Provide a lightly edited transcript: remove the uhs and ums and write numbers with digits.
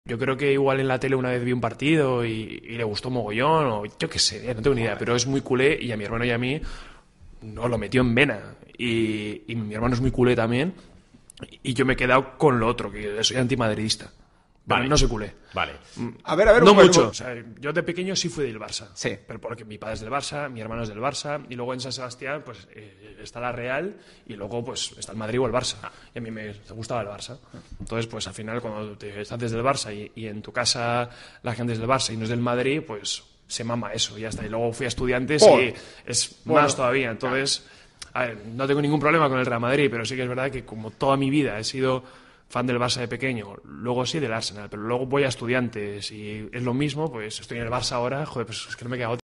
yo creo que igual en la tele una vez vi un partido y le gustó mogollón, o yo qué sé, no tengo ni idea, pero es muy culé y a mi hermano y a mí nos lo metió en vena. Y mi hermano es muy culé también y yo me he quedado con lo otro, que soy antimadridista. Pero no soy culé. Vale. A ver, No un mucho. momento. O sea, yo de pequeño sí fui del Barça. Sí. Pero porque mi padre es del Barça, mi hermano es del Barça, y luego en San Sebastián pues está la Real y luego pues está el Madrid o el Barça. Y a mí me gustaba el Barça. Entonces, pues al final cuando te estás desde el Barça y en tu casa la gente es del Barça y no es del Madrid, pues se mama eso y ya está. Y luego fui a Estudiantes y es más todavía. Entonces, a ver, no tengo ningún problema con el Real Madrid, pero sí que es verdad que como toda mi vida he sido fan del Barça de pequeño, luego sí del Arsenal, pero luego voy a Estudiantes y es lo mismo, pues estoy en el Barça ahora, joder, pues es que no me queda otra.